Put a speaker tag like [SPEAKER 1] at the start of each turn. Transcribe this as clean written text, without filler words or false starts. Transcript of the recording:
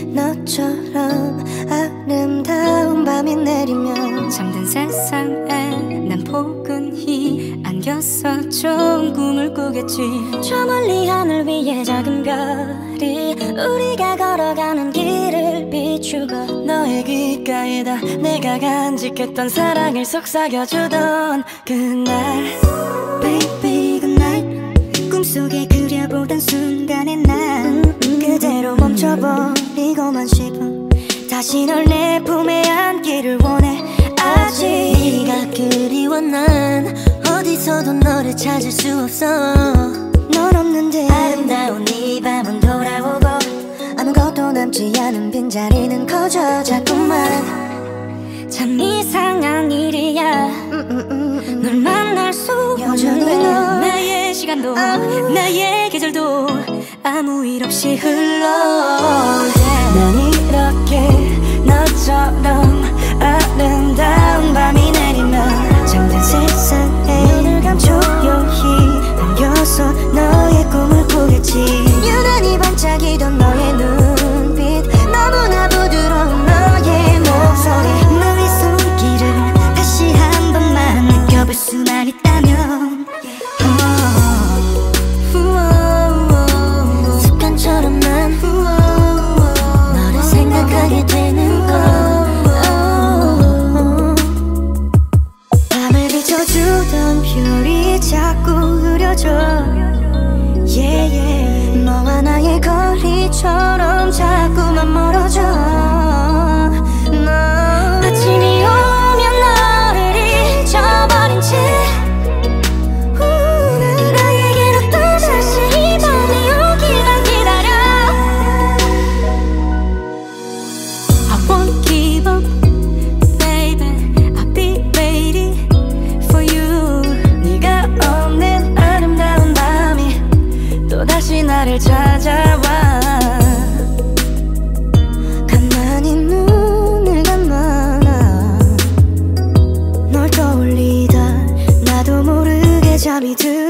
[SPEAKER 1] 너처럼 아름다운 밤이 내리면
[SPEAKER 2] 잠든 세상에 난 포근히 안겼어. 좋은 꿈을 꾸겠지.
[SPEAKER 1] 저 멀리 하늘 위에 작은 별이 우리가 걸어가는 길을 비추고
[SPEAKER 2] 너의 귓가에다 내가 간직했던 사랑을 속삭여주던 그날.
[SPEAKER 1] Baby good night. 꿈속에 그려보던 순간에 난 그대로 멈춰버리고만 싶어. 다시 널 내 품에 안기를 원해. 아직
[SPEAKER 2] 네가 그리워. 난 어디서도 너를 찾을 수 없어.
[SPEAKER 1] 넌 없는데
[SPEAKER 2] 아름다운 이 밤은 돌아오고
[SPEAKER 1] 아무것도 남지 않은 빈자리는 커져 자꾸만.
[SPEAKER 2] 참 이상한 일이야. 널 만날 수
[SPEAKER 1] 여전히
[SPEAKER 2] 없는데
[SPEAKER 1] 너
[SPEAKER 2] 나의 시간도 나의 계절도 아무 일 없이 흘러.
[SPEAKER 1] 난 이렇게 너처럼 아름다운 밤이 내리면 잠든 세상에 눈을 감고 조용히 안겨서 너의 꿈을 꾸겠지. 유난히 반짝이던 너의 눈빛 너무나 부드러운 너의 목소리 너의 손길을 다시 한 번만 느껴볼 수만 있다면 습관처럼 난 너를 생각하게 되는 걸. 밤을 비춰주던 별이 자꾸 흐려져. yeah, yeah. 너와 나의 거리처럼 자꾸만 멀어져. 아침이 오면 너를 잊어버린 채 나에게로 또다시 이 밤이 오기만 기다려.
[SPEAKER 2] I won't give up, baby. I'll be waiting for you.
[SPEAKER 1] 네가 없는 아름다운 밤이 또다시 나를 찾아와. 가만히 눈을 감아놔. 널 떠올리다 나도 모르게 잠이 들